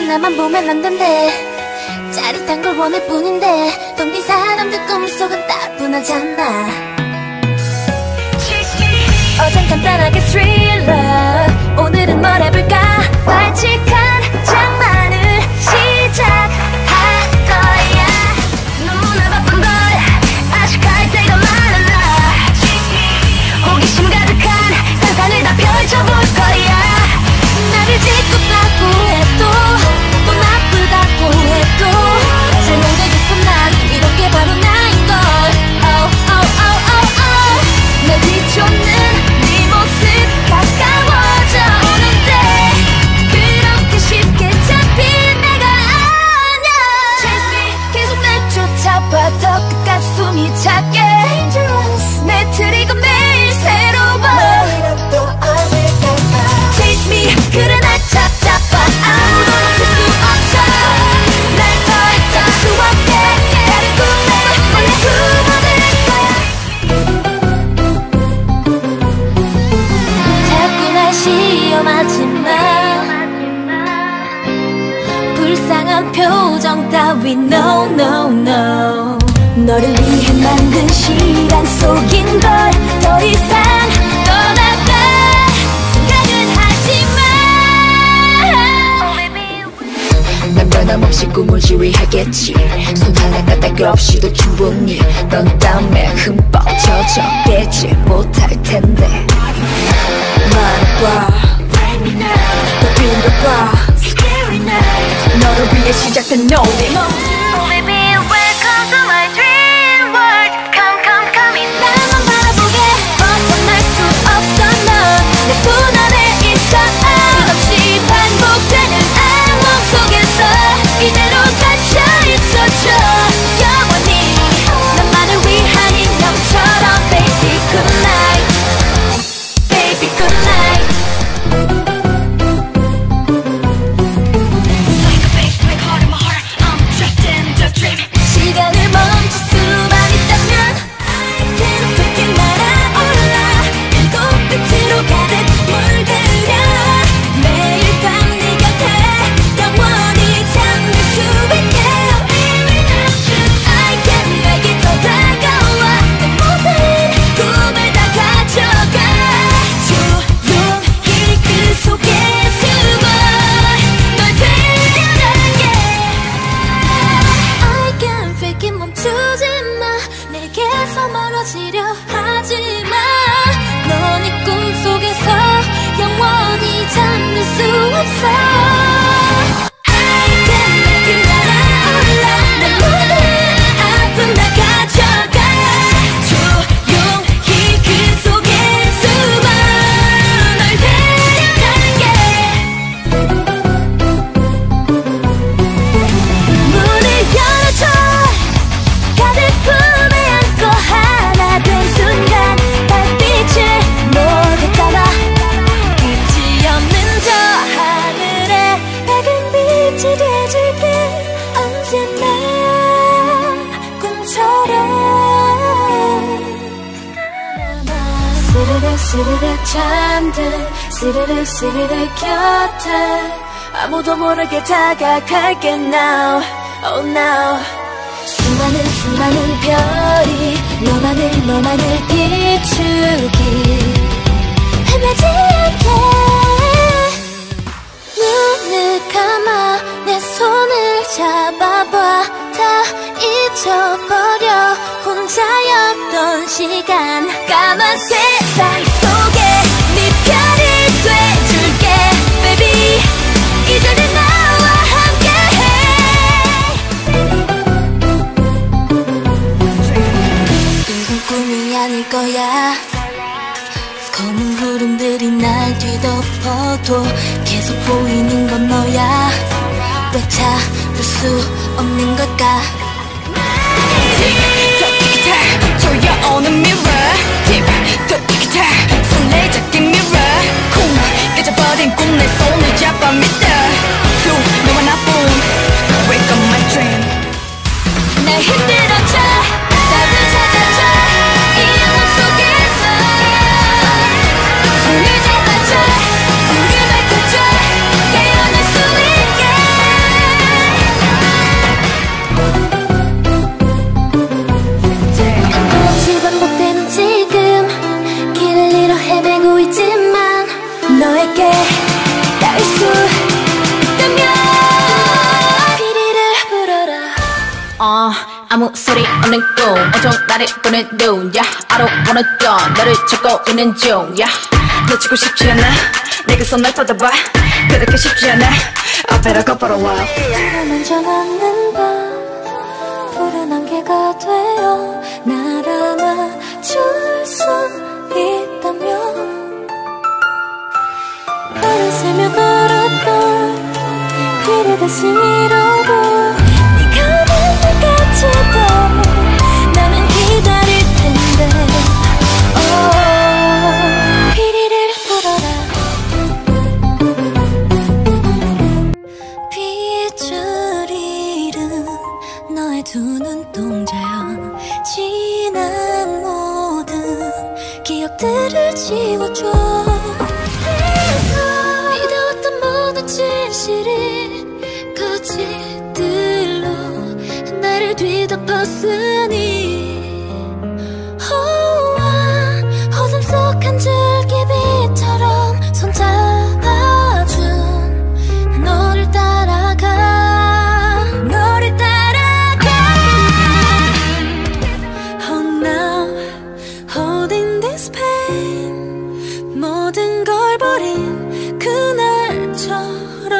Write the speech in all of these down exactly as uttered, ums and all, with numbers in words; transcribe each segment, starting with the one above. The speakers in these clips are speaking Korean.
나만 보면 안 된대. 짜릿한 걸 원할 뿐인데 텅 빈 사람들 꿈속은 따분하잖아. 어젠 간단하게 스릴러, 오늘은 뭘 해볼까? 발칙한 장난을 시작할 거야. 너무나 바쁜 걸 아직 할 때가 많아. 호기심 가득한 상상을 다 펼쳐볼 거야. 나를 짓궂다고 해도 또 나쁘다고 해도 잘 모르겠어 난 이런 게 바로 나인걸. Oh oh oh oh oh 날 비춰는 네 모습 가까워져 오는데 그렇게 쉽게 잡힐 내가 아냐. Chase me 계속 날 쫓아봐 더 끝까지 숨이 차게. Dangerous 내 트리거 매일 새로워. Chase me 그래 날 찾아봐 아무도 멈출 수 없어. 날 더 잡을 수 없게 다른 꿈에 몰래 숨어들 거야. 자꾸 날 시험하지 마. 불쌍한 표정 따위 no no no. 너를 위해 만든 시간 속인 걸 더 이상 떠나가 생각은 하지 마. 난 변함없이 꿈을 지휘하겠지. 손 하나 까딱 없이도 충분히 넌 땀에 흠뻑 젖어 깨지 못할 텐데. 말해봐 더 빌어봐 너를 위해 시작된 노래. Oh baby welcome to my dream world. Come come come in. 나만 바라보게 벗어날 수 없어. 넌 내 손 안에 있어. 끝없이 반복되는 악몽 속에서 이대로 갇혀 있어줘 영원히. 나만을 위한 인형처럼 baby good night baby good night. 시간을 멈출 수만 있다면 I can fake it 날아올라. 일곱 빛으로 가득 물들여 매일 밤 네 곁에 영원히 잠들 수 있게. I can make it 더 다가와 내 모든 꿈을 다 가져가. 조용히 그 속에 숨어 널 데려갈게. I can fake it 멈추지 마. 내게서 멀어지려 하지 마. 넌 이 꿈속에서 영원히 잠들 수 없어. I can make it 날아올라. 내 모든 아픔 다 가져가. 조용히 그 속에 숨어 널 데려갈게. 문을 열어줘. 가득 품에 안고 하나 된 순간 달빛을 모두 따라 끝이 없는 저 하늘에 밝은 빛이 돼줄게. 언제나 꿈처럼 스르륵 스르륵 잠든 스르륵 스르륵 곁에 아무도 모르게 다가갈게 now oh now. 수많은 수많은 별이 너만을 너만을 비추기 헤매지 않게. 눈을 감아 내 손을 잡아봐. 다 잊어버려 혼자였던 시간. 까만 세상 속에 네 편이 돼줄게 baby. 이제는 나와 함께해. 이건 꿈이 아닐 거야. 검은 구름들이 날 뒤덮어도 계속 보이는 건 너야. 왜 찾을 수 없는 걸까? 틱틱틱 조여오는 mirror 틱틱틱 설레잡기 mirror 쿵 깨져버린 꿈 내 손을 잡아 믿어. 또 너와 나뿐 wake up my dream. 날 흔들어줘 답을 찾아줘 이 영혼 속에서. 손을 잡아줘 불을 밝혀줘 깨어날 수 있게. 아무 소리 없는 꿈 온통 나를 보는 눈 yeah. I don't wanna go 너를 찾고 있는 중 yeah. 놓치고 싶지 않아 내가 손을 뻗어봐 그렇게 쉽지 않아 앞에로 곧바로 와 먼저 맞는 밤 푸른 안개가 되어 날 안아줄 수 있다면 발을 세며 걸었던 길을 다시 잃어도 네가 올 때까지도 나는 기다릴 텐데 oh, 피리를 불어라 빗줄이는 너의 두 눈동자야 지난 모든 기억들을 지워줘 믿어왔던 모든 진실이 거짓들로 나를 뒤덮었으니 oh, 어둠 속 한 줄기빛처럼 손잡아준 너를 따라가 너를 따라가 Oh now holding this pain 모든 걸 버린 그날처럼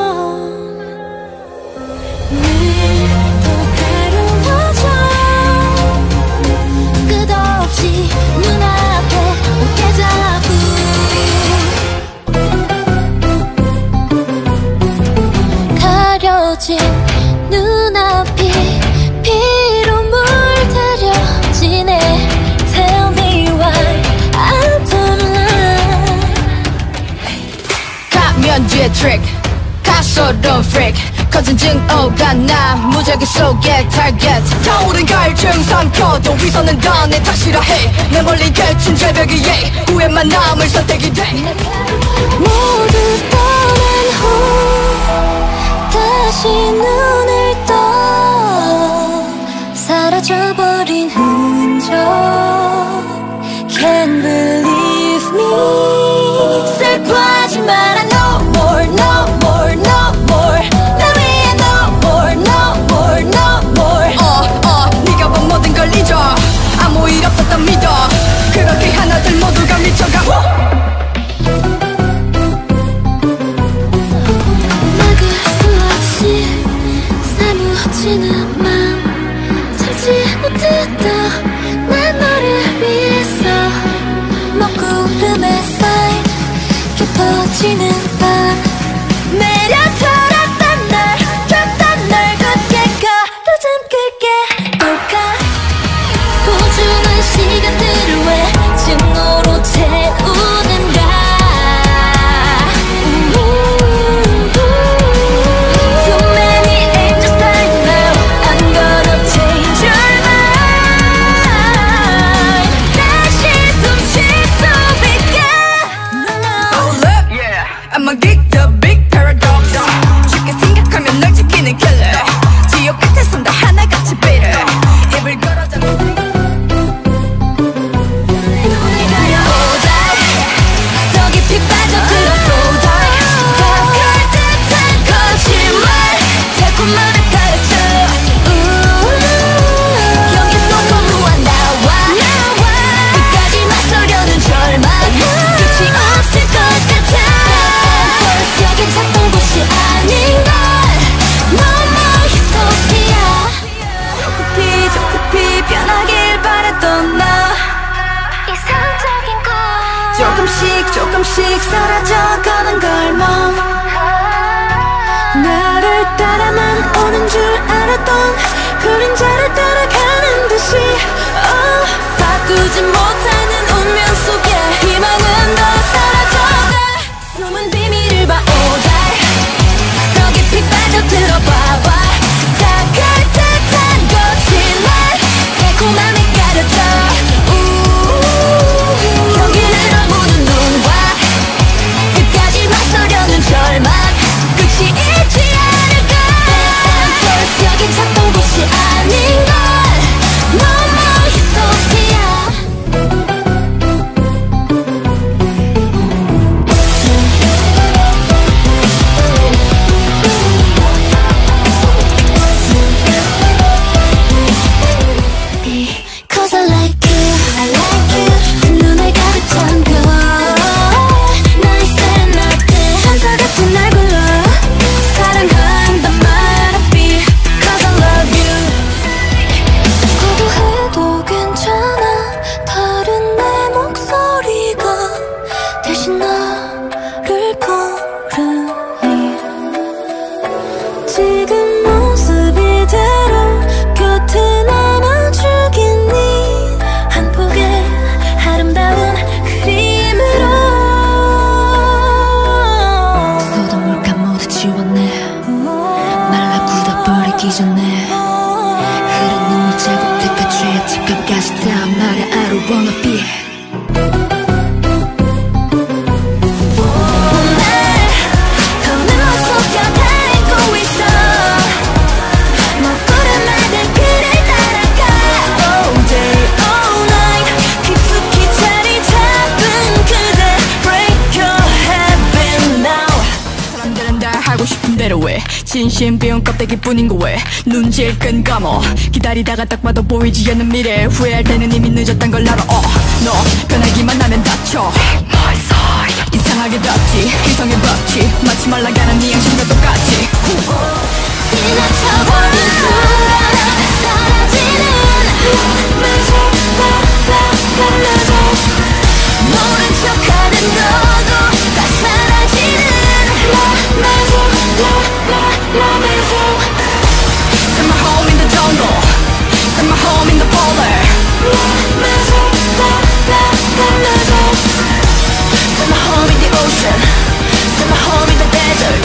늘더 괴로워져 끝없이 눈앞에 Deja vu 가려진 눈앞이 피로 물들여지네 Tell me why I don't lie 가면 뒤에 트릭 가소로운 freak 거짓증 오가 나 무작위 속에 target 타오른 갈증 삼켜도 위선은 다 내 탓이라 해내 멀리 겹친 절벽 위에 후회만 남을 선택이 돼 모두 떠난 후 다시 눈을 떠 사라져버린 흔적 Can't believe me 슬퍼하지 마라 no more no more no more 나 위해 no more no more no more 어, 어, 네가 본 모든 걸 잊어 아무 일 없었던 믿어 그렇게 하나둘 모두가 미쳐가 막을 수 없이 사무치는 맘 참지 못했다 난 너를 위해서 먹구름에 쌓인 깊어지는 밤 내려돌았던 날 줬던 날 굳게 가로잠길게 볼까 소중한 시간들을 왜 증오로 채우는가 Too many angels dying now I'm gonna change your mind 다시 숨 쉴 수 있게 Hold up, yeah I'ma get the big paradox 쉽게 생각하면 널 지키는 killer 지옥 같은 손도 하나같이 bitter 입을 걸어잡는 더 깊이 빠져들어 so dark 다가갈 듯한 거짓말 달콤함에 가르쳐 경계 속 거부한 나와 끝까지 맞서려는 절망 끝이 없을 것 같아 First 여긴 찾던 곳이 아닌 걸 너무 유토피아 조급히 조급히 변하길 바랬던 나 이상적인 것 조금씩 조금씩 사라져가는 걸멈 나를 따라만 오는 줄 알았던 그림자를 따라가는 듯이 oh, 바꾸지 못하는 운명 속에 희망은 더 사라져가 숨은 비밀을 봐 all day 더 깊이 빠져들어 봐봐 다갈 듯한 거짓말 달콤함에 가려져 경계를 넘는 눈과 끝까지 맞서려는 절망 끝이 있지 않을까 First 여긴 찾던 곳이 아닌 닿기 전에 흐른 눈물 자국들과 죄의 티값까지 다 말해 I don't wanna be 진심 비운 껍데기뿐인 거 왜 눈질 끈 감어 기다리다가 딱 봐도 보이지 않는 미래 후회할 때는 이미 늦었단 걸 알아 어, 너 변하기만 하면 다쳐 이상하게 닿지 희성의 법칙 마치 말라가는 네 양심과 똑같이 지나쳐버린 순간 사라지는 Maison, Maison 모른 척하는 너도 다 사라지는 Maison, Maison Set my home in the jungle Set my home in the polar Maison, Maison Set my home in the ocean Set my home in the desert